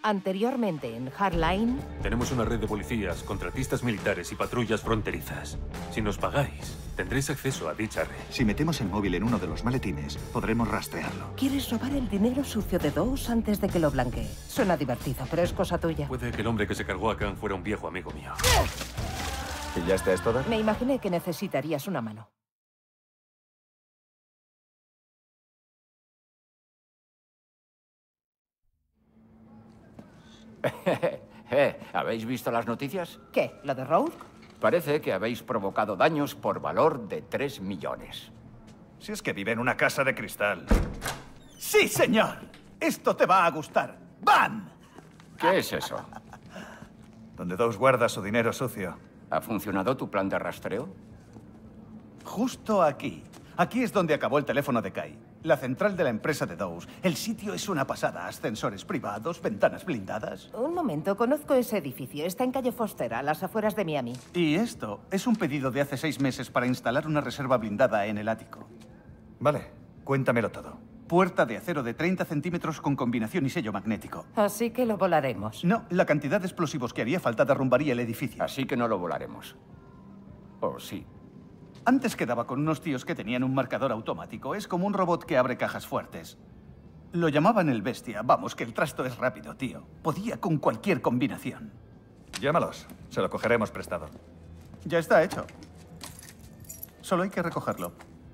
Anteriormente en Hardline... Tenemos una red de policías, contratistas militares y patrullas fronterizas. Si nos pagáis, tendréis acceso a dicha red. Si metemos el móvil en uno de los maletines, podremos rastrearlo. ¿Quieres robar el dinero sucio de Dawes antes de que lo blanquee? Suena divertido, pero es cosa tuya. Puede que el hombre que se cargó a Khan fuera un viejo amigo mío. ¿Y ya está esto, Me imaginé que necesitarías una mano. ¿Habéis visto las noticias? ¿Qué? ¿Lo de Rourke? Parece que habéis provocado daños por valor de 3 millones. Si es que vive en una casa de cristal. ¡Sí, señor! Esto te va a gustar. ¡Bam! ¿Qué es eso? Donde Dawes guarda su dinero sucio. ¿Ha funcionado tu plan de rastreo? Justo aquí. Aquí es donde acabó el teléfono de Kai. La central de la empresa de Dawes. El sitio es una pasada. Ascensores privados, ventanas blindadas. Un momento, conozco ese edificio. Está en calle Foster, a las afueras de Miami. Y esto es un pedido de hace 6 meses para instalar una reserva blindada en el ático. Vale, cuéntamelo todo. Puerta de acero de 30 centímetros con combinación y sello magnético. Así que lo volaremos. No, la cantidad de explosivos que haría falta derrumbaría el edificio. Así que no lo volaremos. ¿O sí? Antes quedaba con unos tíos que tenían un marcador automático. Es como un robot que abre cajas fuertes. Lo llamaban el Bestia. Vamos, que el trasto es rápido, tío. Podía con cualquier combinación. Llámalos. Se lo cogeremos prestado. Ya está hecho. Solo hay que recogerlo.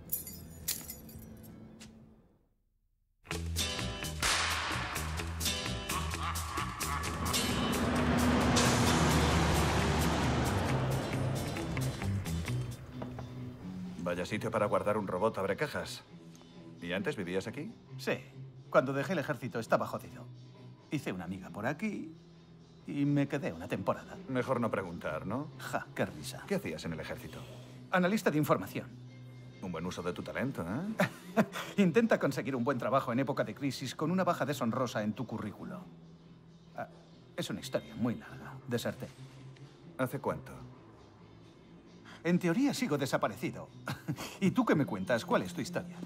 Vaya sitio para guardar un robot abrecajas. ¿Y antes vivías aquí? Sí. Cuando dejé el ejército estaba jodido. Hice una amiga por aquí y me quedé una temporada. Mejor no preguntar, ¿no? Ja, qué risa. ¿Qué hacías en el ejército? Analista de información. Un buen uso de tu talento, ¿eh? Intenta conseguir un buen trabajo en época de crisis con una baja deshonrosa en tu currículo. Ah, es una historia muy larga. Deserté. ¿Hace cuánto? En teoría sigo desaparecido. ¿Y tú qué me cuentas? ¿Cuál es tu historia?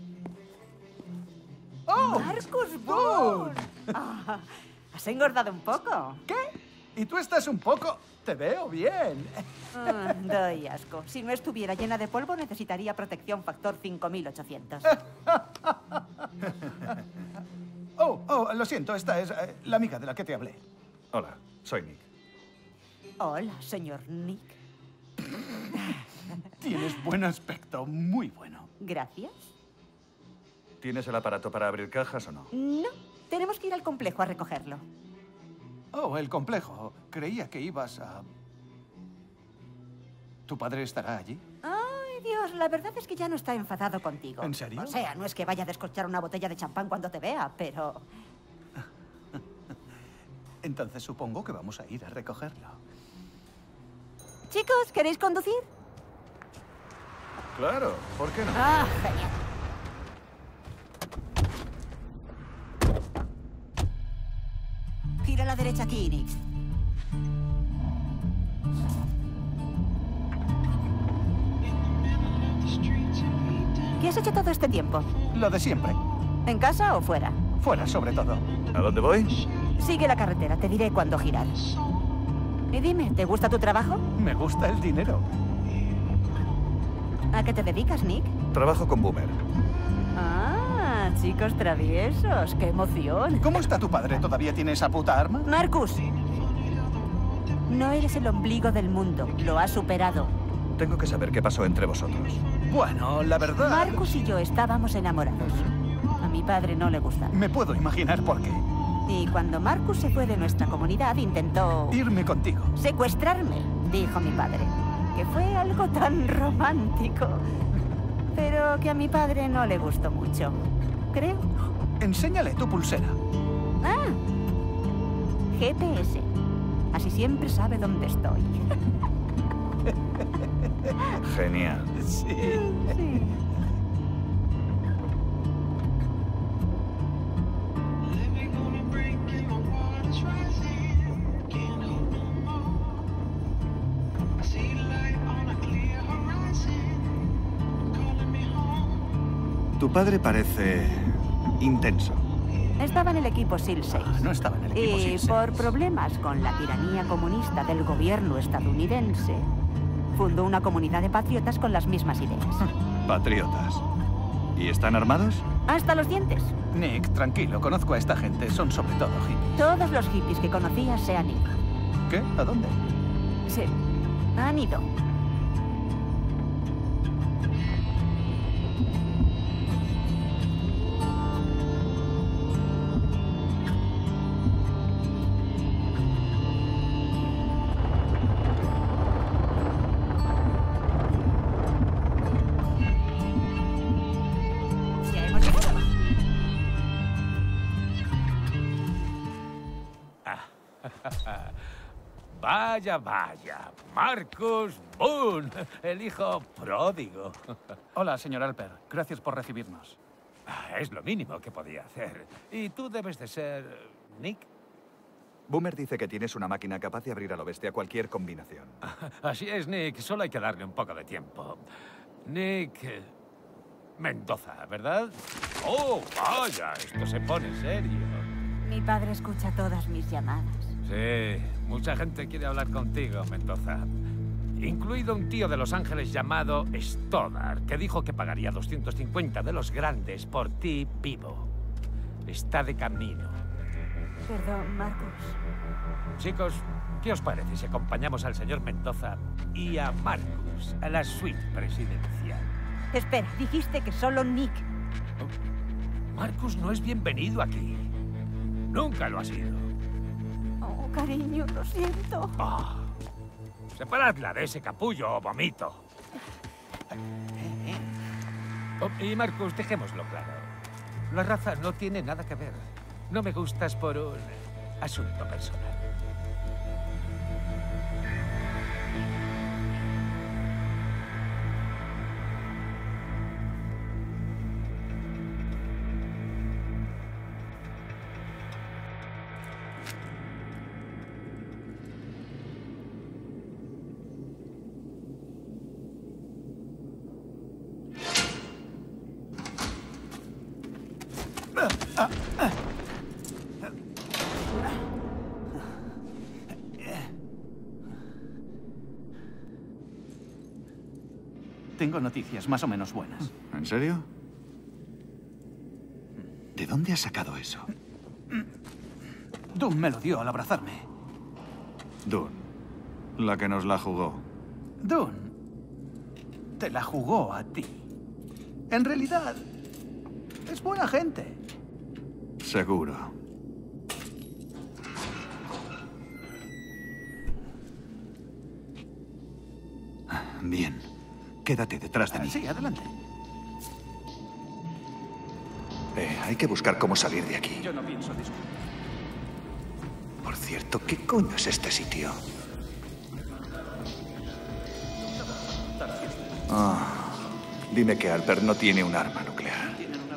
¡Oh! ¡Marcus Boone! Ah, ¿has engordado un poco? ¿Qué? ¿Y tú estás un poco? Te veo bien. Doy asco. Si no estuviera llena de polvo, necesitaría protección factor 5800. Lo siento. Esta es la amiga de la que te hablé. Hola, soy Nick. Hola, señor Nick. Tienes buen aspecto, muy bueno. Gracias. ¿Tienes el aparato para abrir cajas o no? No, tenemos que ir al complejo a recogerlo. Oh, el complejo. Creía que ibas a... ¿Tu padre estará allí? Ay, Dios, la verdad es que ya no está enfadado contigo. ¿En serio? O sea, no es que vaya a descorchar una botella de champán cuando te vea, pero... Entonces supongo que vamos a ir a recogerlo. Chicos, ¿queréis conducir? Claro, ¿por qué no? Ah, genial. Gira a la derecha aquí, Nick. ¿Qué has hecho todo este tiempo? Lo de siempre. ¿En casa o fuera? Fuera, sobre todo. ¿A dónde voy? Sigue la carretera, te diré cuándo girar. Y dime, ¿te gusta tu trabajo? Me gusta el dinero. ¿A qué te dedicas, Nick? Trabajo con Boomer. Ah, chicos traviesos, qué emoción. ¿Cómo está tu padre? ¿Todavía tiene esa puta arma? Marcus, no eres el ombligo del mundo, lo has superado. Tengo que saber qué pasó entre vosotros. Bueno, la verdad... Marcus y yo estábamos enamorados. A mi padre no le gustaba. Me puedo imaginar por qué. Y cuando Marcus se fue de nuestra comunidad, intentó... Irme contigo. Secuestrarme, dijo mi padre. Que fue algo tan romántico. Pero que a mi padre no le gustó mucho. Creo. Enséñale tu pulsera. Ah, GPS. Así siempre sabe dónde estoy. Genial. Sí. Sí. Tu padre parece intenso. Estaba en el equipo SEAL 6. No estaba en el equipo Y SEAL 6. por problemas con la tiranía comunista del gobierno estadounidense, fundó una comunidad de patriotas con las mismas ideas. Patriotas. ¿Y están armados? Hasta los dientes. Nick, tranquilo, conozco a esta gente. Son sobre todo hippies. Todos los hippies que conocía se han ido. ¿Qué? ¿A dónde? Sí, han ido. Ya hemos llegado. Vaya, vaya. Marcus Boone, el hijo pródigo. Hola, señor Alper. Gracias por recibirnos. Es lo mínimo que podía hacer. Y tú debes de ser... Nick. Boomer dice que tienes una máquina capaz de abrir a lo bestia cualquier combinación. Así es, Nick. Solo hay que darle un poco de tiempo. Nick... Mendoza, ¿verdad? ¡Oh, vaya! Esto se pone serio. Mi padre escucha todas mis llamadas. Sí, mucha gente quiere hablar contigo, Mendoza. Incluido un tío de Los Ángeles llamado Stoddard, que dijo que pagaría 250 de los grandes por ti vivo. Está de camino. Perdón, Marcus. Chicos, ¿qué os parece si acompañamos al señor Mendoza y a Marcus a la suite presidencial? Espera, dijiste que solo Nick. Marcus no es bienvenido aquí. Nunca lo ha sido. Oh, cariño, lo siento. Oh. Separadla de ese capullo o vomito. Oh, y Marcus, dejémoslo claro. La raza no tiene nada que ver. No me gustas por un asunto personal. Tengo noticias más o menos buenas. ¿En serio? ¿De dónde has sacado eso? Doom me lo dio al abrazarme. Dune, la que nos la jugó. Doom te la jugó a ti. En realidad, es buena gente. Seguro. Bien. Quédate detrás de mí. Sí, adelante. Hay que buscar cómo salir de aquí. Yo no pienso discutir. Por cierto, ¿qué coño es este sitio? Dime que Alper no tiene un arma nuclear.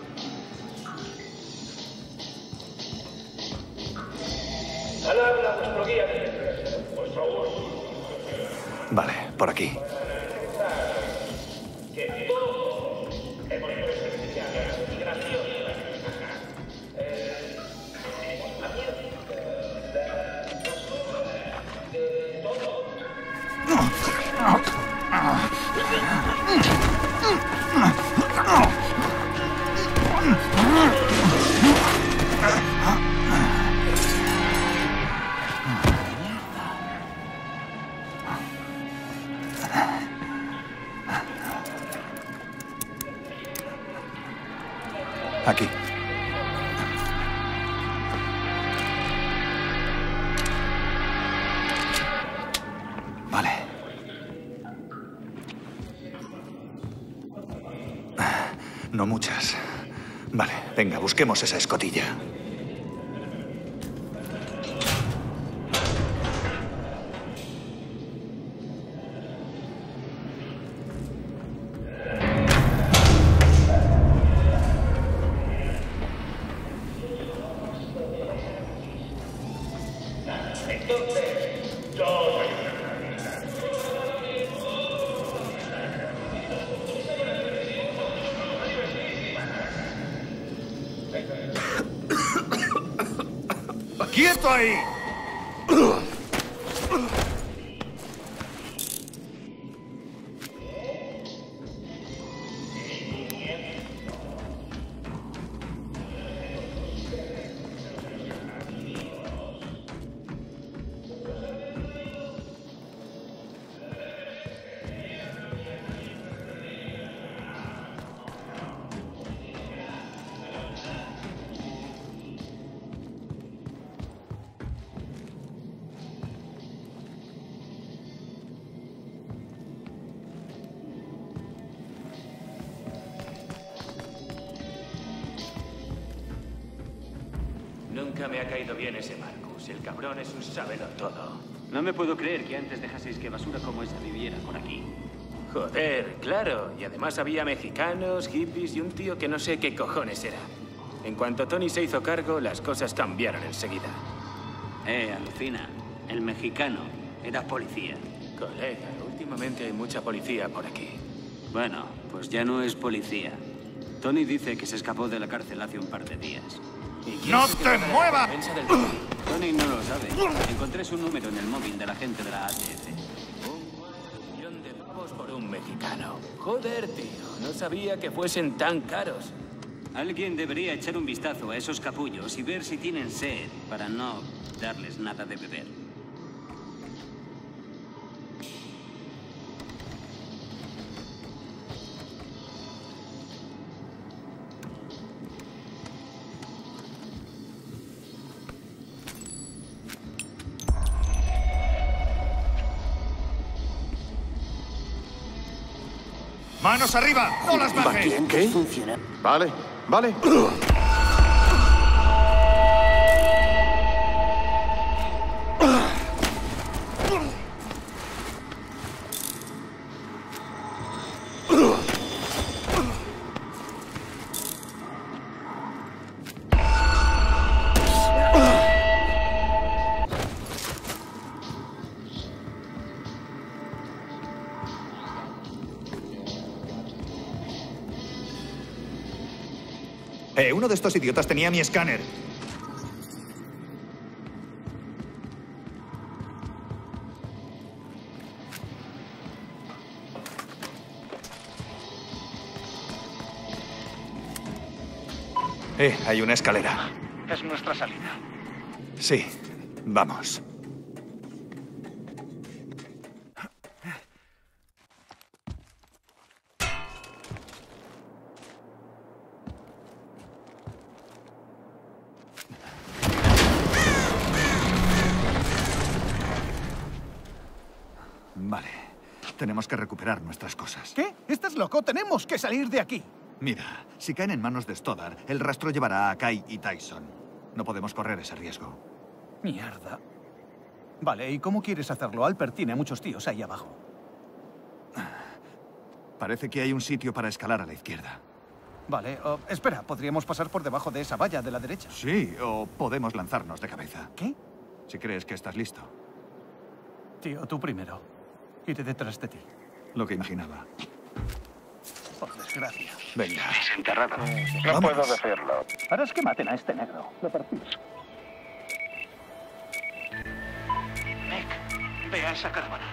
Vale, por aquí. Aquí. Vale. No muchas. Vale, venga, busquemos esa escotilla. ¡Quieto ahí! Nunca me ha caído bien ese Marcus. El cabrón es un sabedor-todo. No me puedo creer que antes dejaseis que basura como esa viviera por aquí. Joder, claro. Y además había mexicanos, hippies y un tío que no sé qué cojones era. En cuanto Tony se hizo cargo, las cosas cambiaron enseguida. Alucina. El mexicano era policía. Colega, últimamente hay mucha policía por aquí. Bueno, pues ya no es policía. Tony dice que se escapó de la cárcel hace un par de días. ¡No te muevas! Tony no lo sabe. Encontré su número en el móvil de la gente de la ATF. $1 millón de pavos por un mexicano. Joder, tío. No sabía que fuesen tan caros. Alguien debería echar un vistazo a esos capullos y ver si tienen sed para no darles nada de beber. ¡Manos arriba! ¡No las bajes! ¿Qué? Vale, vale. Uno de estos idiotas tenía mi escáner. Hay una escalera. Es nuestra salida. Sí, vamos. Vale, tenemos que recuperar nuestras cosas. ¿Qué? ¿Estás loco? Tenemos que salir de aquí. Mira, si caen en manos de Stoddard, el rastro llevará a Kai y Tyson. No podemos correr ese riesgo. Mierda. Vale, ¿y cómo quieres hacerlo? Alper tiene muchos tíos ahí abajo. Parece que hay un sitio para escalar a la izquierda. Vale, espera, ¿podríamos pasar por debajo de esa valla de la derecha? Sí, o podemos lanzarnos de cabeza. ¿Qué? Si crees que estás listo. Tío, tú primero. Iré detrás de ti. Lo que imaginaba. Por desgracia. Venga. Desenterrado. No puedo decirlo. Harás que maten a este negro. Lo percibes. Nick, ve a esa caravana.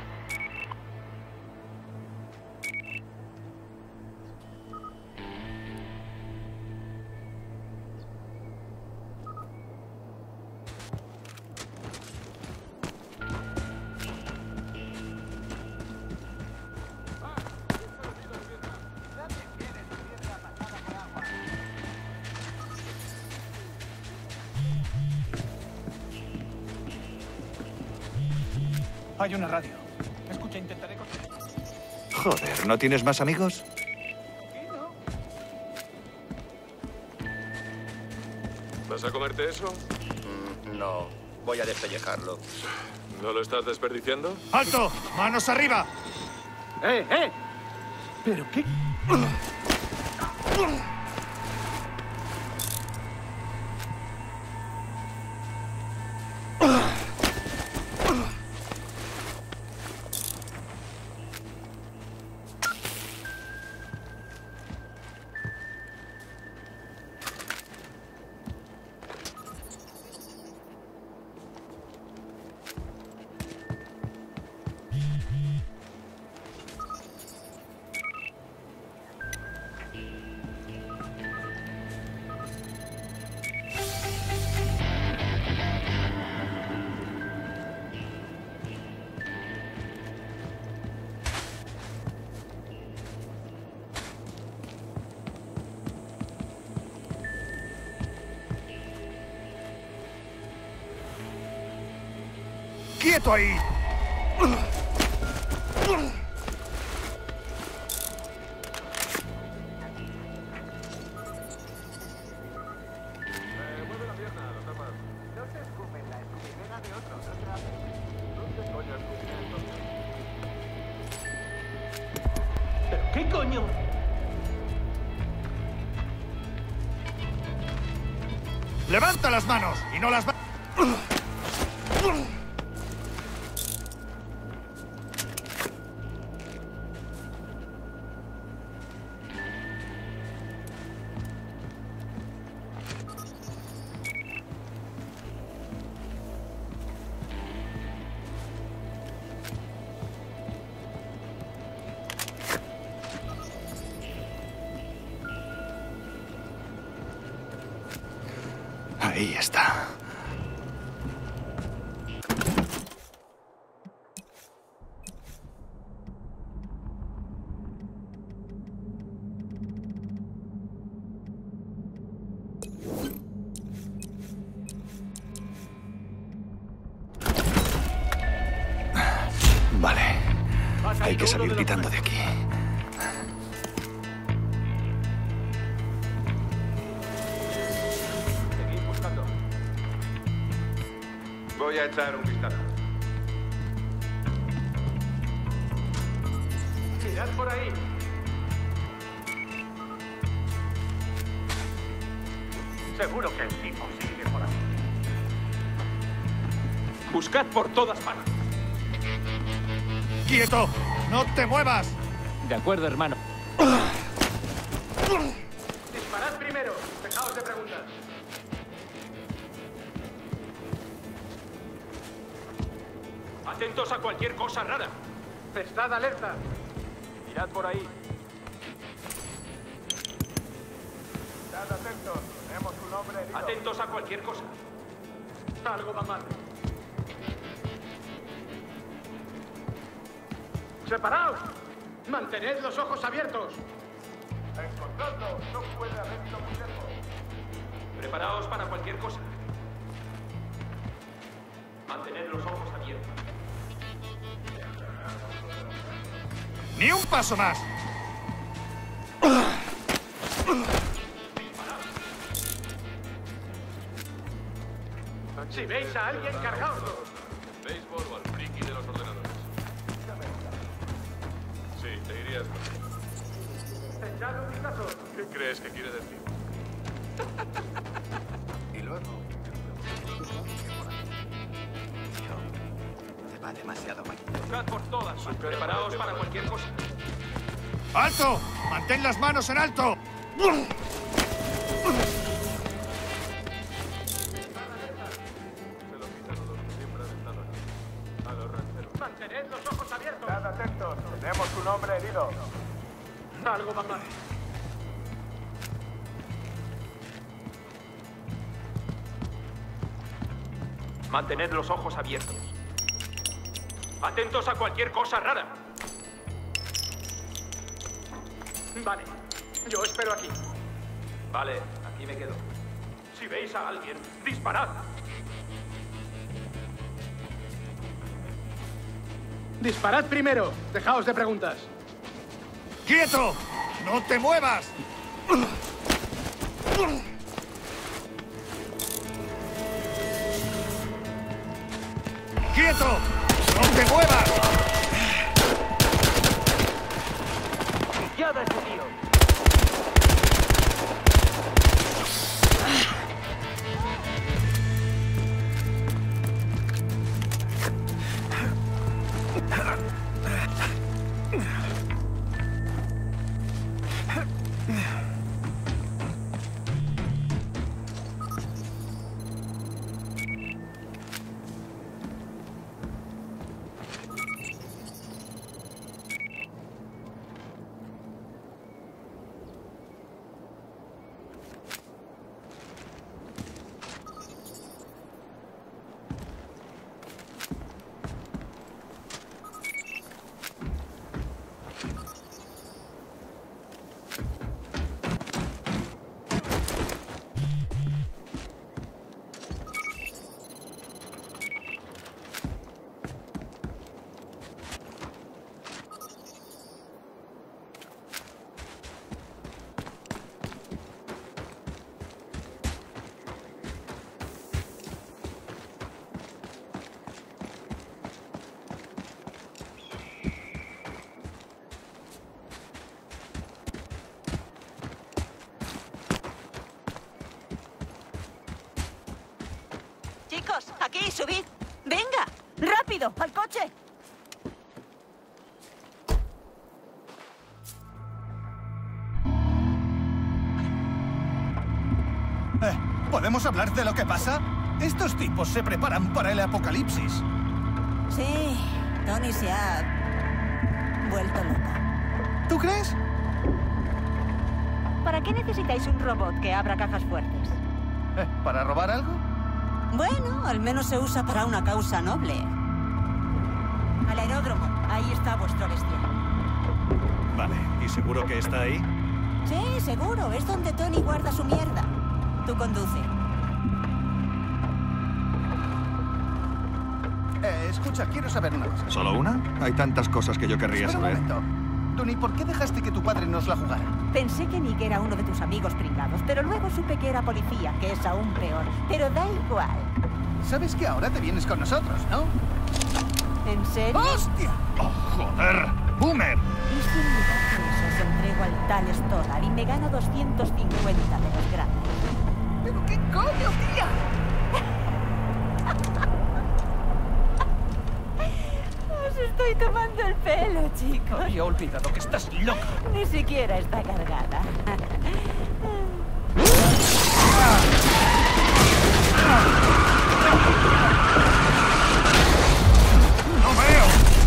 Hay una radio. Escucha, intentaré... Joder, ¿no tienes más amigos? ¿Vas a comerte eso? No, voy a despellejarlo. ¿No lo estás desperdiciando? ¡Alto! ¡Manos arriba! ¡Eh! ¿Pero qué? ¡Quieto ahí! Mueve la pierna, lo tapas. No se escupen, la escupidera de otros. ¿Dónde coño escupiré entonces? ¿Pero qué coño? ¡Levanta las manos! ¡Y no las... Ahí está. Vale. Hay que salir pitando de aquí. Seguid buscando. Voy a echar un vistazo. Mirad por ahí. Seguro que el tipo sigue por aquí. Buscad por todas partes. ¡Quieto! ¡No te muevas! De acuerdo, hermano. Disparad primero. Dejaos de preguntas. Atentos a cualquier cosa rara. Estad alerta. Mirad por ahí. Estad atentos. Tenemos un hombre herido. Atentos a cualquier cosa. Algo va mal. ¡Separaos! ¡Mantened los ojos abiertos! Encontradlo. No puede haber ido muy lejos. Preparaos para cualquier cosa. Mantened los ojos abiertos. ¡Ni un paso más! Si veis a alguien, cargaoslo. ¿Béisbol o al friki de los ordenadores? Sí, te irías. Echad un vistazo. ¿Qué crees que quiere decir? Y luego... Va demasiado mal. Buscad por todas. Preparaos para cualquier cosa. ¡Alto! ¡Mantén las manos en alto! Se lo quitan los que siempre han estado aquí. A los rancheros. Mantened los ojos abiertos. Estad atentos. Tenemos un hombre herido. Algo va mal. Mantened los ojos abiertos. Atentos a cualquier cosa rara. Vale. Yo espero aquí. Vale, aquí me quedo. Si veis a alguien, disparad. Disparad primero. Dejaos de preguntas. ¡Quieto! ¡No te muevas! ¡Quieto! ¡No te muevas! ¡Ya da ese tío! Chicos, aquí, subid. ¡Venga! ¡Rápido! ¡Al coche! ¿Podemos hablar de lo que pasa? Estos tipos se preparan para el apocalipsis. Sí, Tony se ha vuelto loco. ¿Tú crees? ¿Para qué necesitáis un robot que abra cajas fuertes? ¿Para robar algo? Bueno, al menos se usa para una causa noble. Al aeródromo. Ahí está vuestro bestial. Vale, ¿y seguro que está ahí? Sí, seguro. Es donde Tony guarda su mierda. Tú conduce. Escucha, quiero saber una cosa. ¿Solo una? Hay tantas cosas que yo querría saber. Un momento. Tony, ¿por qué dejaste que tu padre nos la jugara? Pensé que Nick era uno de tus amigos pringados, pero luego supe que era policía, que es aún peor. Pero da igual. Sabes que ahora te vienes con nosotros, ¿no? ¿En serio? ¡Hostia! ¡Oh, joder! ¡Boomer! Y si en lugar de eso se entrego al tal Stoddard y me gano 250 de los grandes. ¿Pero qué coño, tía? Os estoy tomando el pelo, chicos. Había olvidado que estás loca. Ni siquiera está cargada. ¡No veo!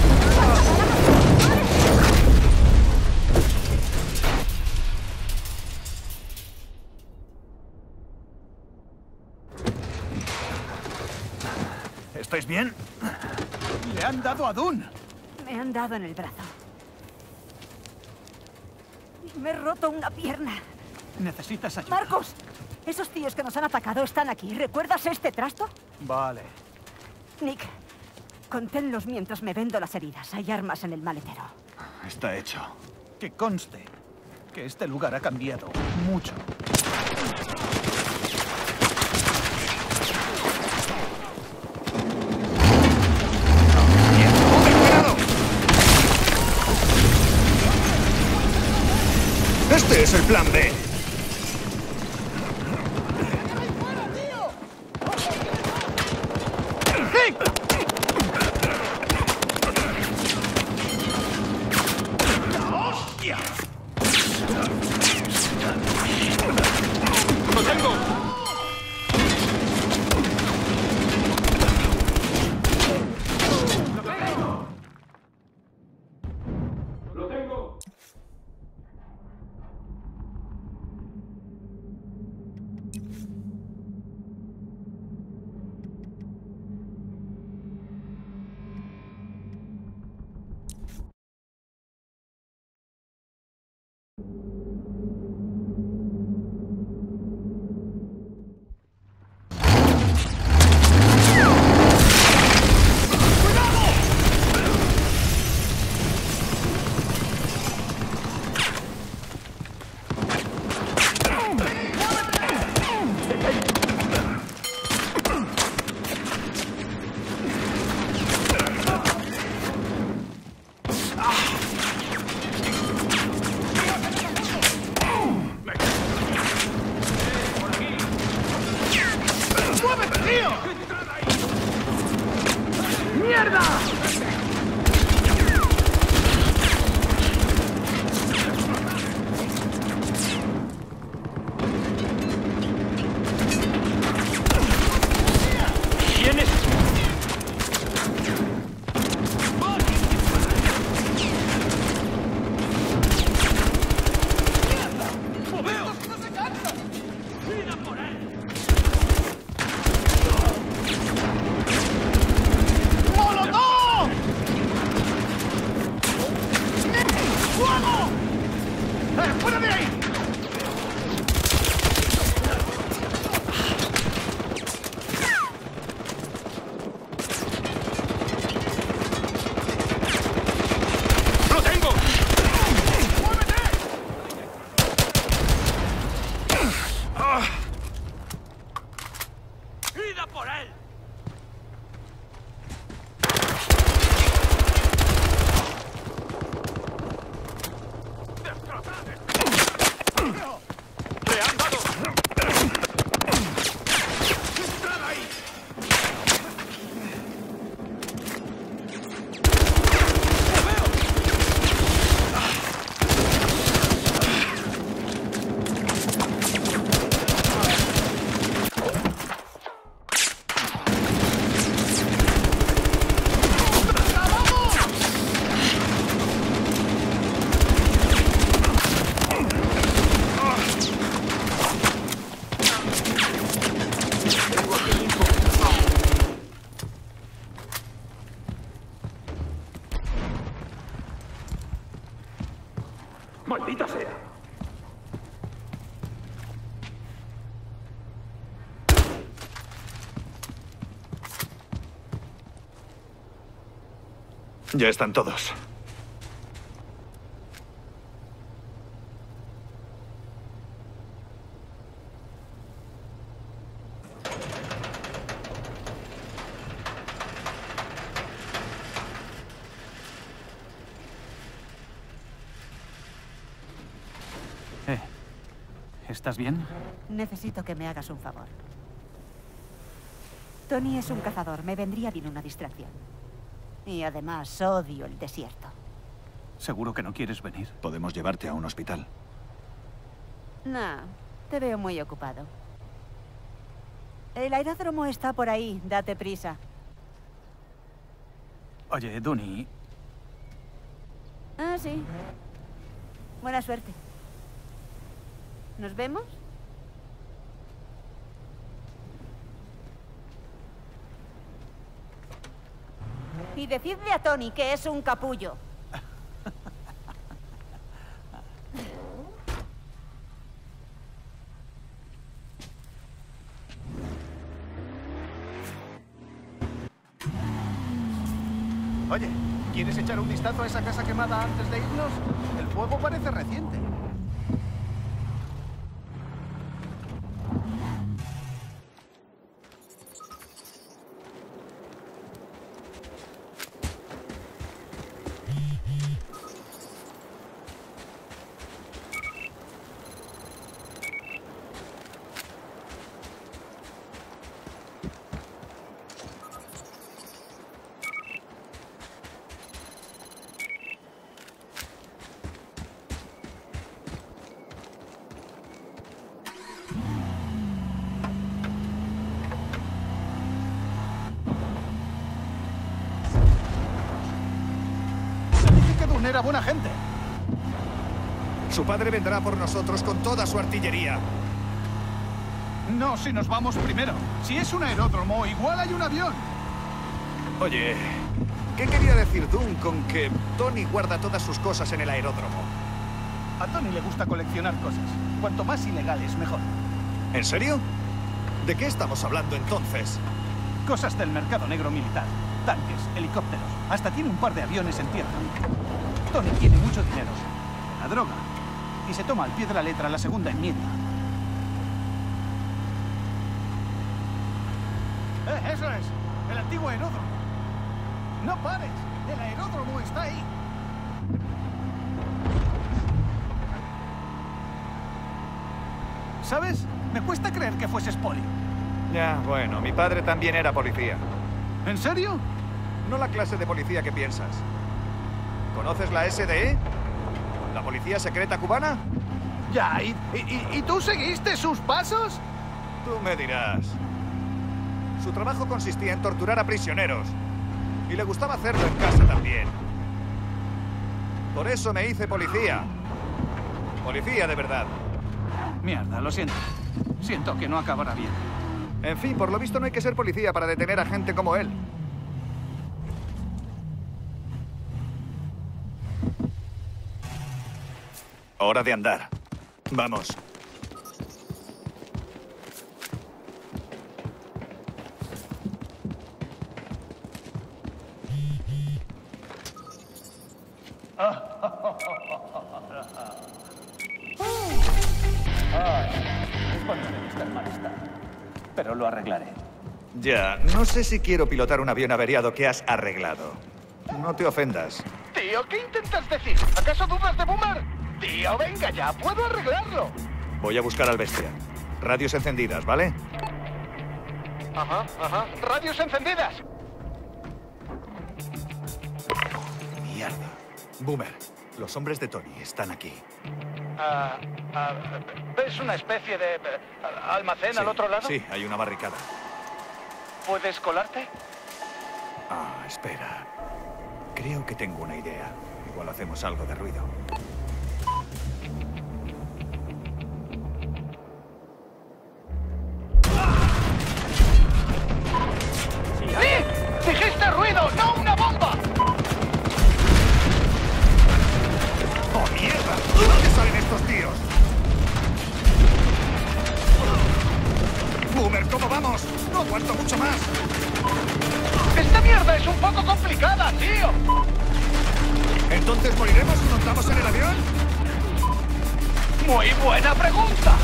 ¿Estáis bien? Le han dado a Dune. Me han dado en el brazo. Y me he roto una pierna. Necesitas ayuda. ¡Marcus! Esos tíos que nos han atacado están aquí. ¿Recuerdas este trasto? Vale. Nick, conténlos mientras me vendo las heridas. Hay armas en el maletero. Está hecho. Que conste que este lugar ha cambiado mucho. ¡Este es el plan B! ¡Hostia! ¡Lo tengo! ¡Lo tengo! ¡Maldita sea! Ya están todos. ¿Estás bien? Necesito que me hagas un favor. Tony es un cazador. Me vendría bien una distracción. Y además odio el desierto. ¿Seguro que no quieres venir? Podemos llevarte a un hospital. No, te veo muy ocupado. El aeródromo está por ahí. Date prisa. Oye, Dooney. Ah, sí. Buena suerte. ¿Nos vemos? Y decidle a Tony que es un capullo. Oye, ¿quieres echar un vistazo a esa casa quemada antes de irnos? El fuego parece reciente. Era buena gente. Su padre vendrá por nosotros con toda su artillería. No, si nos vamos primero. Si es un aeródromo, igual hay un avión. Oye, ¿qué quería decir Doom con que Tony guarda todas sus cosas en el aeródromo? A Tony le gusta coleccionar cosas. Cuanto más ilegales, mejor. ¿En serio? ¿De qué estamos hablando entonces? Cosas del mercado negro militar. Tanques, helicópteros. Hasta tiene un par de aviones en tierra. Tony tiene mucho dinero. La droga. Y se toma al pie de la letra la segunda enmienda. ¡Eso es! El antiguo aeródromo. ¡No pares! El aeródromo está ahí. ¿Sabes? Me cuesta creer que fueses poli. Ya, bueno, mi padre también era policía. ¿En serio? No la clase de policía que piensas. ¿Conoces la SDE? ¿La policía secreta cubana? Ya, ¿y tú seguiste sus pasos? Tú me dirás. Su trabajo consistía en torturar a prisioneros. Y le gustaba hacerlo en casa también. Por eso me hice policía. Policía de verdad. Mierda, lo siento. Siento que no acabará bien. En fin, por lo visto no hay que ser policía para detener a gente como él. Hora de andar. Vamos. Es cuando debe estar mal estado. Pero lo arreglaré. Ya, no sé si quiero pilotar un avión averiado que has arreglado. No te ofendas. Tío, ¿qué intentas decir? ¿Acaso dudas de Boomer? Tío, venga ya, puedo arreglarlo. Voy a buscar al bestia. Radios encendidas, ¿vale? Ajá. Radios encendidas. Mierda. Boomer, los hombres de Tony están aquí. ¿Ves una especie de almacén al otro lado? Sí, hay una barricada. ¿Puedes colarte? Ah, espera. Creo que tengo una idea. Igual hacemos algo de ruido. ¡Sí! ¡Dijiste ruido, no una bomba! ¡Oh, mierda! mierda es un poco complicada, tío! ¿Entonces moriremos si montamos en el avión? ¡Muy buena pregunta!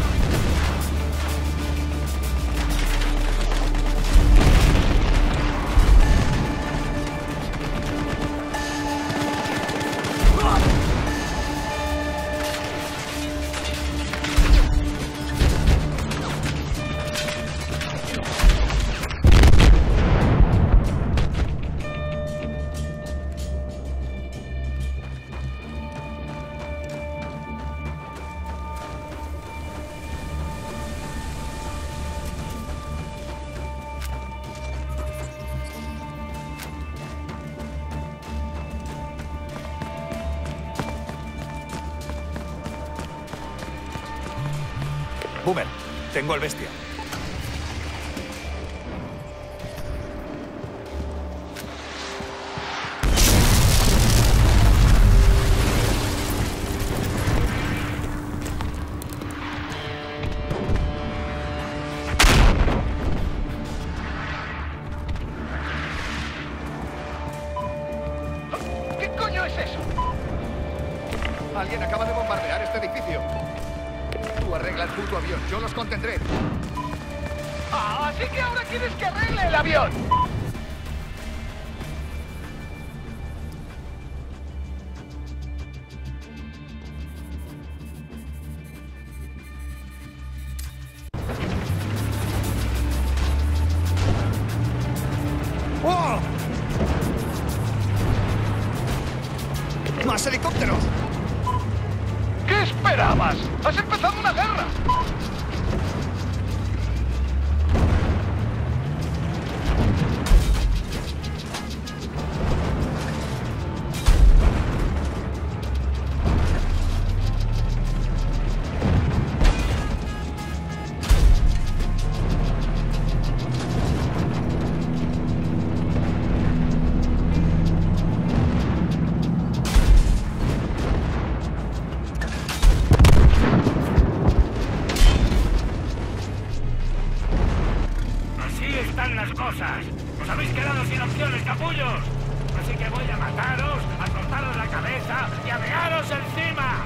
Boomer, tengo al bestia. ¿Qué coño es eso? Alguien acaba de bombardear este edificio. Tú arregla el puto avión, yo los contendré. Ah, así que ahora quieres que arregle el avión. ¡Oh! ¡Más helicópteros! ¿Qué esperabas? ¡Has empezado una guerra! Así están las cosas. Os habéis quedado sin opciones, capullos. Así que voy a mataros, a cortaros la cabeza y a mearos encima.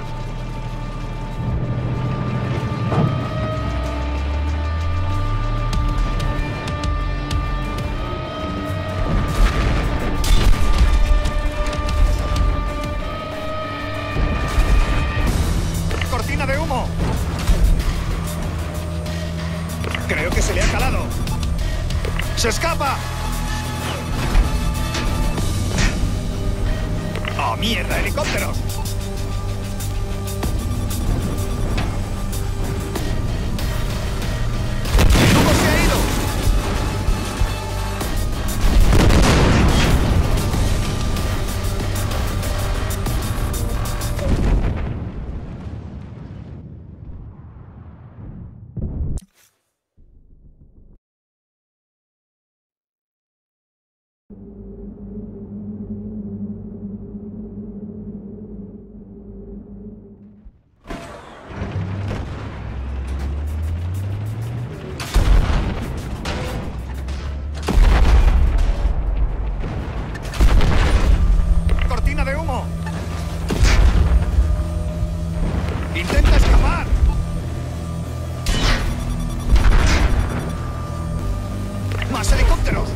¡Cortina de humo! Creo que se le ha calado. ¡Se escapa! ¡Oh, mierda! ¡Helicópteros! ¡El humo se ha ido! ¡Cortina de humo! ¡Intenta escapar! ¡Más helicópteros!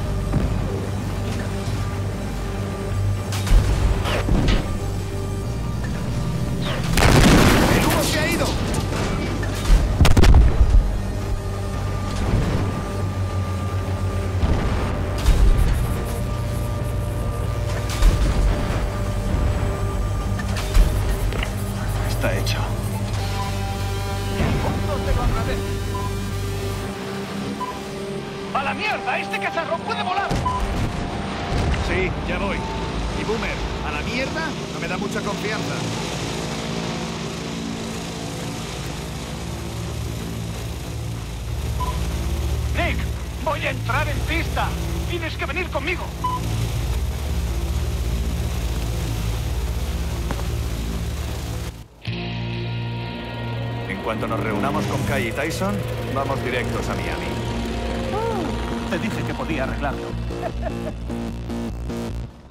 ¡El humo se ha ido! Está hecho. ¡A la mierda! ¡Este cacharro puede volar! Sí, ya voy. Y Boomer, ¿a la mierda? No me da mucha confianza. Nick, voy a entrar en pista. Tienes que venir conmigo. En cuanto nos reunamos con Kai y Tyson, vamos directos a Miami. Te dije que podía arreglarlo.